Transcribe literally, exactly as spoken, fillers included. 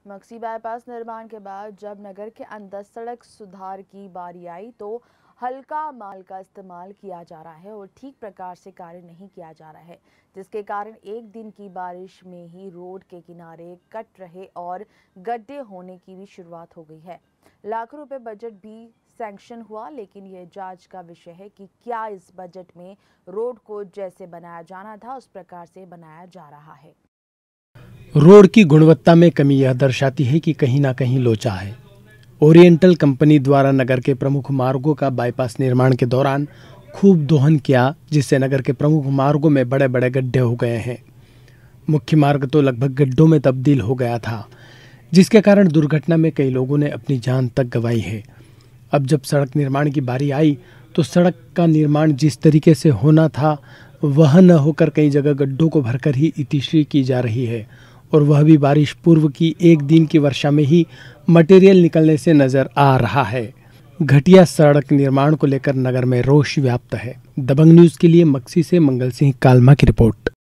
Maksi bypass निर्माण के बाद जब नगर के अंदर सड़क सुधार की बारी आई तो हल्का माल का इस्तेमाल किया जा रहा है और ठीक प्रकार से कार्य नहीं किया जा रहा है, जिसके कारण एक दिन की बारिश में ही रोड के किनारे कट रहे और गड्ढे होने की भी शुरुआत हो गई है। लाखों रुपए बजट भी सैंक्शन हुआ, लेकिन यह जांच का विषय है कि क्या इस बजट में रोड को जैसे बनाया जाना था उस प्रकार से बनाया जा रहा है। रोड की गुणवत्ता में कमी यह दर्शाती है कि कहीं ना कहीं लोचा है। ओरिएंटल कंपनी द्वारा नगर के प्रमुख मार्गों का बाईपास निर्माण के दौरान खूब दोहन किया, जिससे नगर के प्रमुख मार्गों में बड़े बड़े गड्ढे हो गए हैं। मुख्य मार्ग तो लगभग गड्ढों में तब्दील हो गया था, जिसके कारण दुर्घटना में कई लोगों ने अपनी जान तक गंवाई है। अब जब सड़क निर्माण की बारी आई तो सड़क का निर्माण जिस तरीके से होना था वह न होकर कई जगह गड्ढों को भरकर ही इतिश्री की जा रही है, और वह भी बारिश पूर्व की एक दिन की वर्षा में ही मटेरियल निकलने से नजर आ रहा है। घटिया सड़क निर्माण को लेकर नगर में रोष व्याप्त है। दबंग न्यूज के लिए मक्सी से मंगल सिंह कालमा की रिपोर्ट।